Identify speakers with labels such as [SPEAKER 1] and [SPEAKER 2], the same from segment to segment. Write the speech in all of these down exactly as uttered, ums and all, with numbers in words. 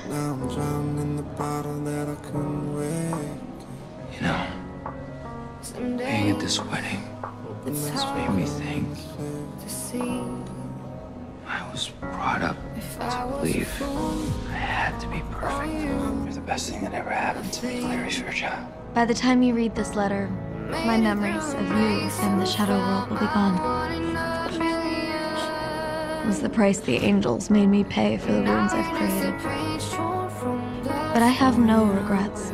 [SPEAKER 1] Now I'm drowned in the bottle that I couldn't wake.
[SPEAKER 2] You know, being at this wedding has made me think. I was brought up to believe I had to be perfect. You're the best thing that ever happened to me, Clary Fairchild.
[SPEAKER 3] By the time you read this letter, my memories of you and the shadow world will be gone. It was the price the angels made me pay for the wounds I've created. But I have no regrets.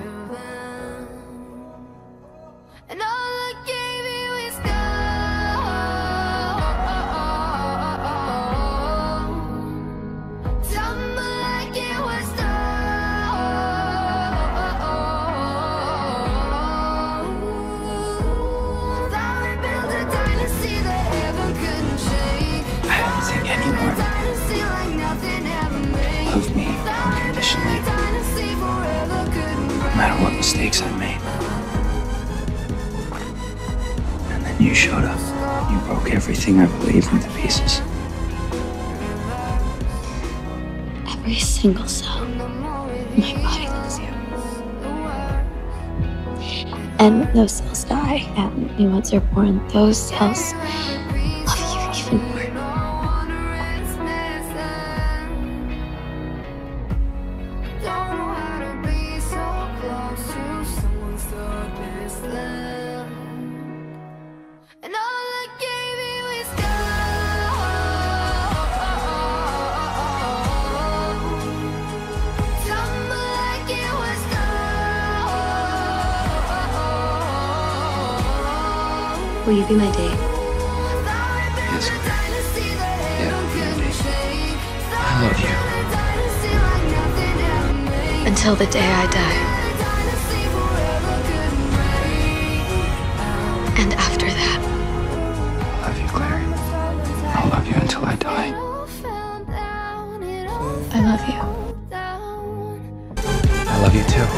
[SPEAKER 2] Love me unconditionally, no matter what mistakes I made. And then you showed up. You broke everything I believed into pieces.
[SPEAKER 3] Every single cell in my body loves you. And when those cells die and new ones are born, those cells love you even more. Will you be my date?
[SPEAKER 2] Yes, Claire. Yeah, I'll be your date. I love you.
[SPEAKER 3] Until the day I die. And after that.
[SPEAKER 2] I love you, Claire. I'll love you until I die.
[SPEAKER 3] I love you.
[SPEAKER 2] I love you too.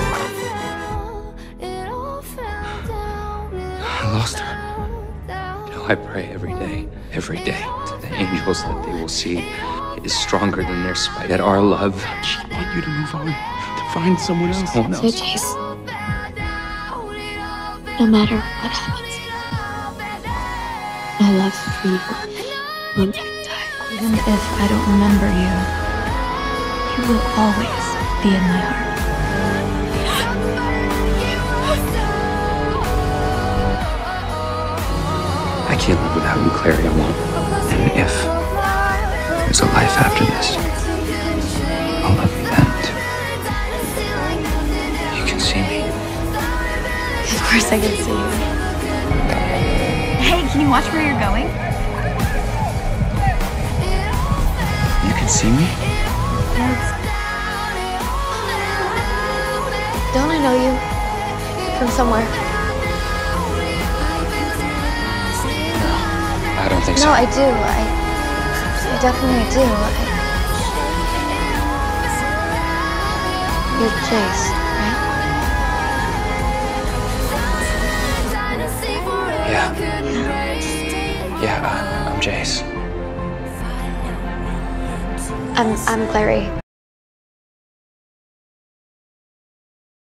[SPEAKER 2] I lost her. You know, I pray every day, every day to the angels that they will see is stronger than their spite. That our love.
[SPEAKER 4] I want you to move on, to find someone else.
[SPEAKER 2] Someone
[SPEAKER 3] So,
[SPEAKER 2] else.
[SPEAKER 3] Chase, no matter what happens, my love for you will never die. Even if I don't remember you, you will always be in my heart.
[SPEAKER 2] I can't live without you, Clary. I won't. And if there's a life after this, I'll love you then too. You can see me.
[SPEAKER 3] Of course I can see you.
[SPEAKER 5] Hey, can you watch where you're going?
[SPEAKER 2] You can see me?
[SPEAKER 3] Don't I know you from somewhere?
[SPEAKER 2] I don't think so.
[SPEAKER 3] No, I do. I, I definitely do. I, you're Chase, right?
[SPEAKER 2] Yeah. Yeah, uh, I'm Jace.
[SPEAKER 3] I'm, I'm Clary.